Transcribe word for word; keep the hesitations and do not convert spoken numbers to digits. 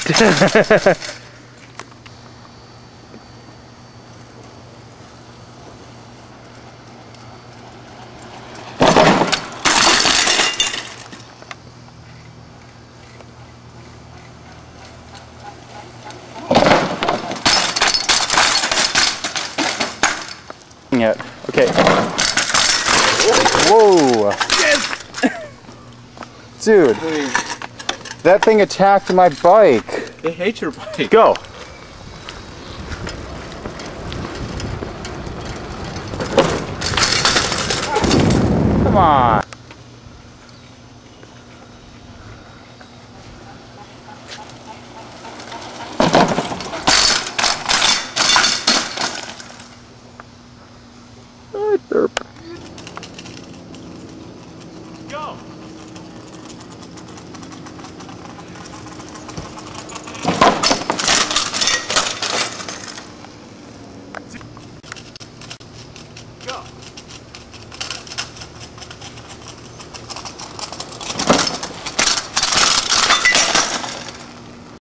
It. Okay. Whoa! Yes! Dude, that thing attacked my bike. They hate your bike. Go! Come on!